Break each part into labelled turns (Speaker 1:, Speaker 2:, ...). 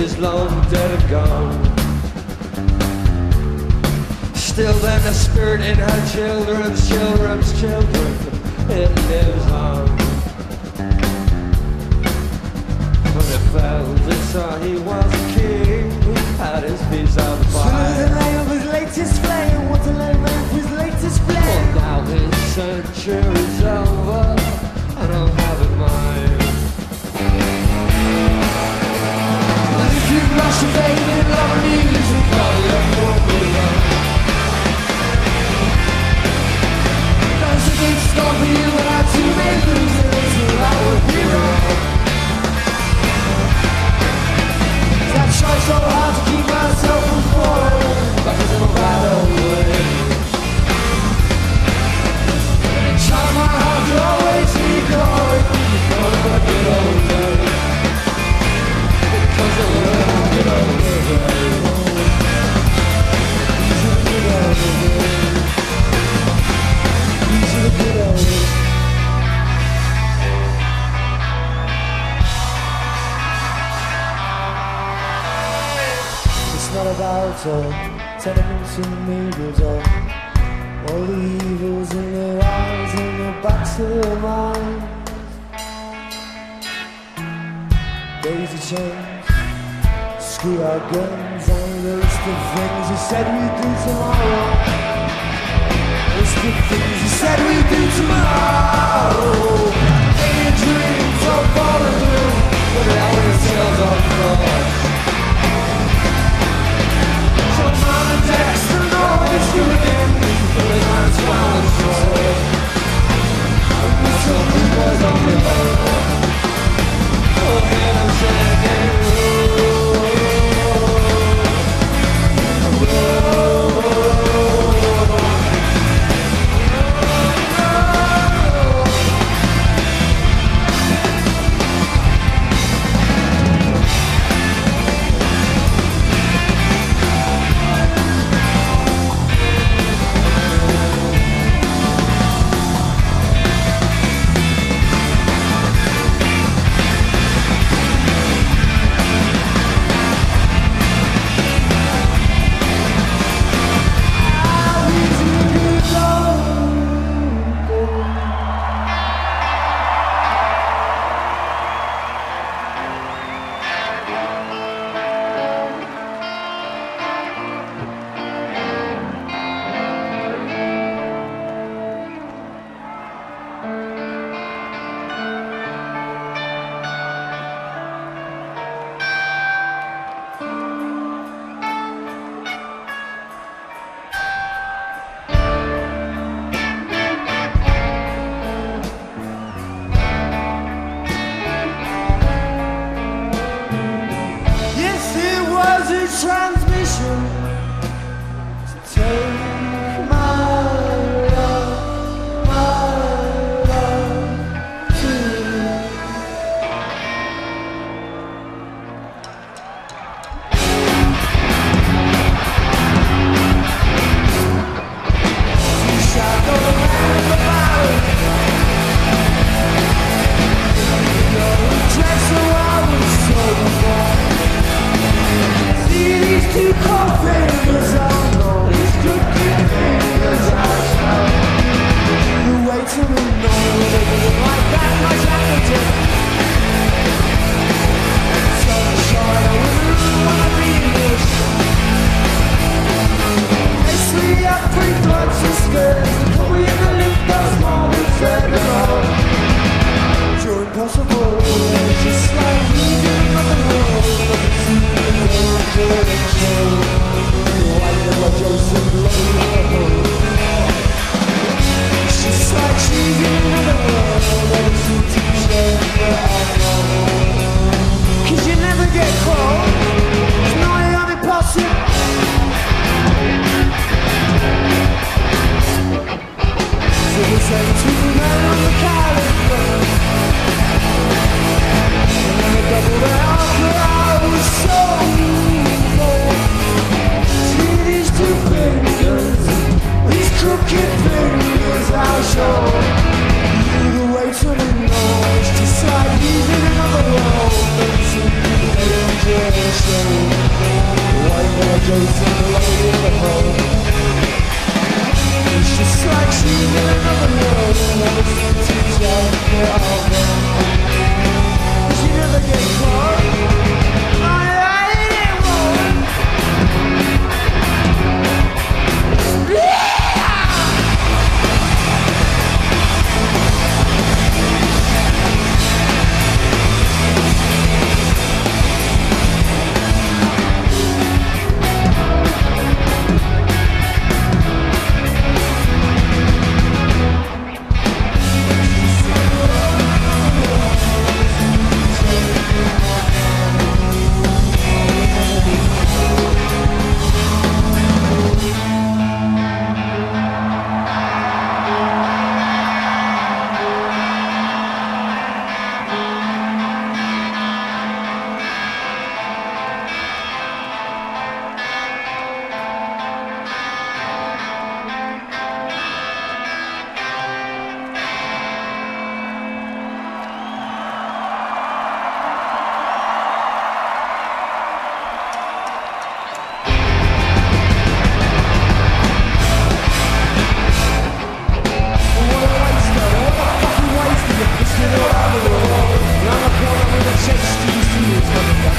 Speaker 1: is long dead and gone. Still then the spirit in her children's children's children, it lives on. When it fell, they saw he was a king, had his piece of the pie.
Speaker 2: Soon as the name of his latest flame, what's the name of his latest flame?
Speaker 1: Well, now his century's over, and I'm having mine.
Speaker 2: And if you've lost your faith in love and music, all your won't be wrong. There's a big score for you and I too may lose it, so I would be wrong. I try so hard to keep myself from falling, but it's a bad way. Try my heart to always be going, because of a good old day. Because of a good old day. These are the good old days. These are the good old days. It's not about tenements and neighbors or all the evils in their eyes and the backs of their minds. Daisy chains, screw our guns, and the list of things you said we'd do tomorrow. List of things you said we'd do tomorrow. Any dreams all falling through, but it always tells on cross. So mom and dad still know it's you again, but it's not as well as yours. We still keep us on the road. Oh, man, I'm saying transmission to take my love to you. You shall go the man in the valley. You're a dress so I was so before. These two cold fingers I know, these two fingers I know. You wait till we know that it like that much appetite. So short I wouldn't wanna be this. They see our pre-blood sisters, but we in the lift those moments anymore. You're impossible, it's just like leaving on the road. Good and true.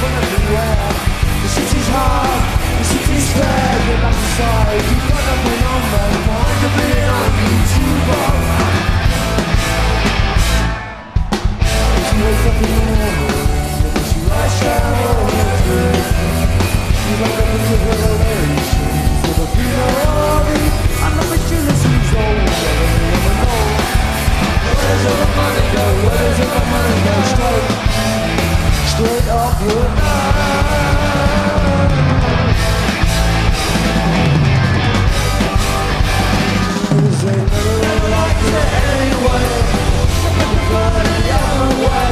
Speaker 2: from everywhere. The city's hard, the city's fair. Get back inside, you've got nothing on my mind. You're being on YouTube. She wakes up in the morning, and she lies down all the dreams. You wake up into her relations with a beauty. I'm not a jealous who's old, I don't wanna know. Where does all the money go? Where does all the money go? Straight up your night. Cause they never liked it anyway. But the other way.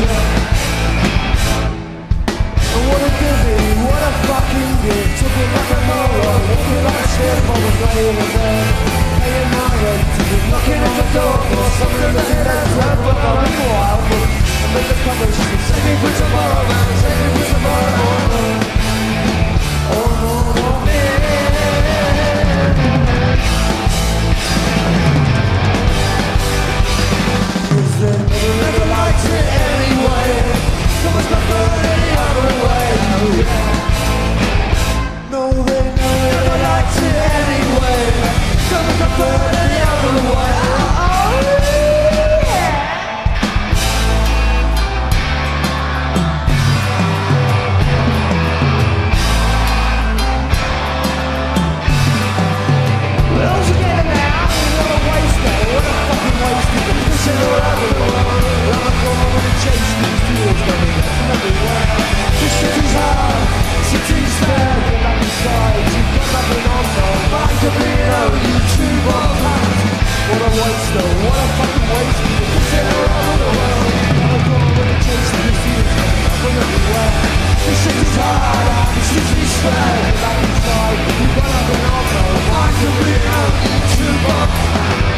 Speaker 2: And what a divvy, what a fucking gift. Took it like a moron, looking like shit. I was laying in bed, paying my rent. Knocking at the door for something that it has left. But I'm in wild, and make the cover. She said, save me for tomorrow, man, save me for tomorrow. Oh no, no, man. Cause they never liked it anyway. So much better any other way. No, they never liked it anyway. So much better any other way. Well, together now, what a waste now, what a fucking waste. You can push it all over the world. I'm going to chase these deals, baby, that's everywhere. The city's hard, the city's fair. Get back inside, you've got nothing on no mind to be on YouTube or pants. What a waste though, what a fucking waste. You can push it all over the world. I'm going to chase these deals, baby, from everywhere. The city's hard, the city's fair. Get back inside, you've got nothing on no mind to be on YouTube or pants.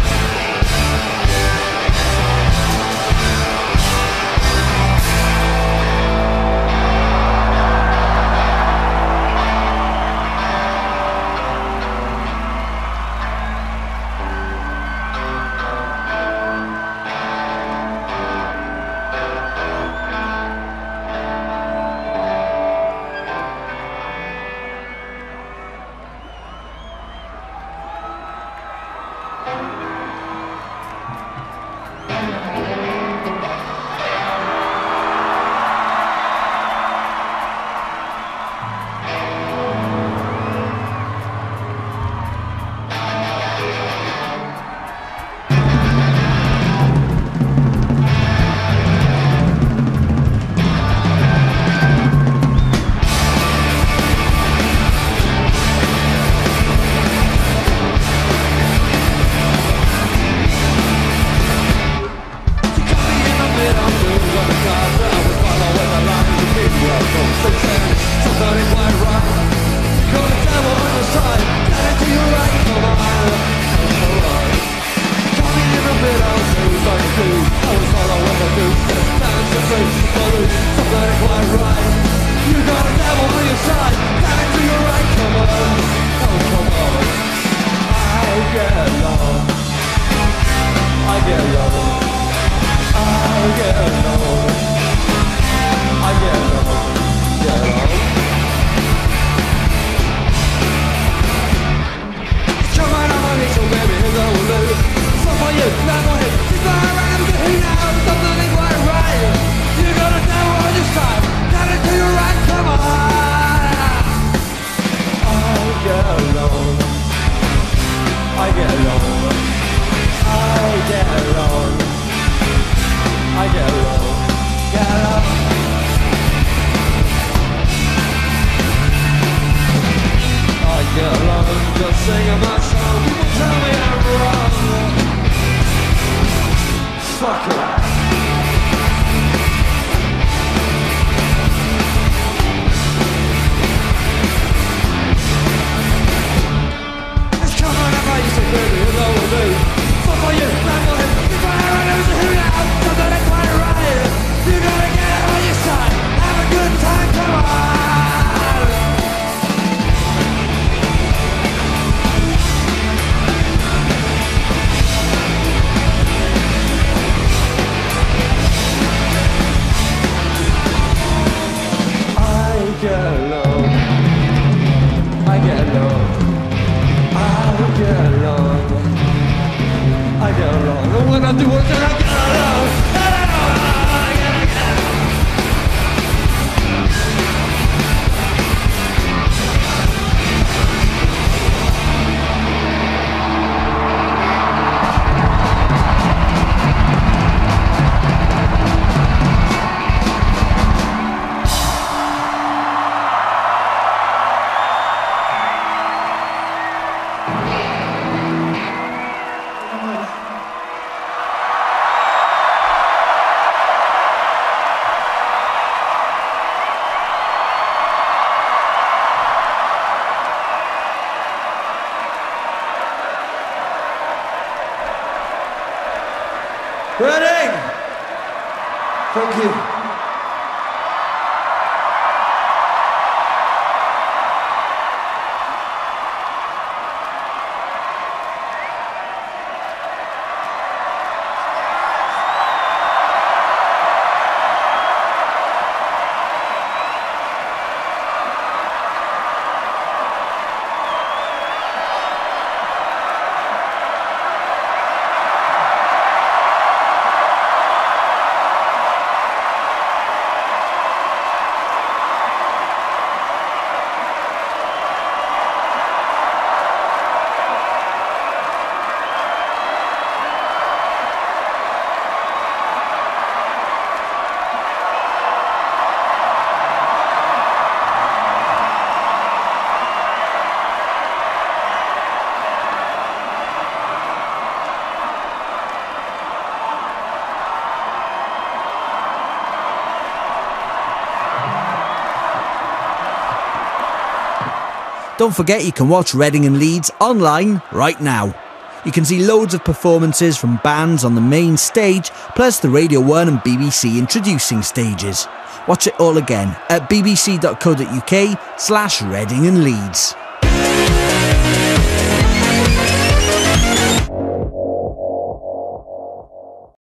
Speaker 1: along. I'll get along. I get along. And when I do it, then I get along.
Speaker 2: Ready? Thank you.
Speaker 3: Don't forget you can watch Reading and Leeds online right now. You can see loads of performances from bands on the main stage, plus the Radio 1 and BBC introducing stages. Watch it all again at bbc.co.uk/Reading and Leeds.